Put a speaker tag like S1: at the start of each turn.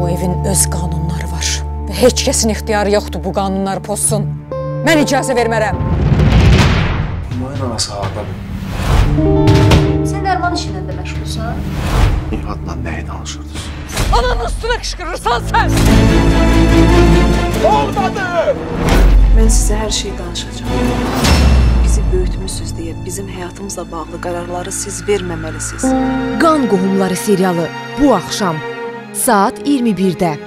S1: Bu evin öz qanunları var və heç kəsin ixtiyarı yoxdur bu qanunları pozsun. Mən icazə vermərəm.
S2: Bunların anası hardadır?
S3: Sən dərman işindən də məşğulsan?
S2: Nihatla nəyi danışırdınız?
S1: Ananın üstünə qışqırırsan sən!
S2: Olmadı!
S4: Mən sizə hər şeyi danışacağım. Bizi böyütmüşsünüz deyə bizim həyatımızla bağlı qərarları siz verməməlisiniz.
S5: Qan Qohumları serialı bu axşam saat 21-də.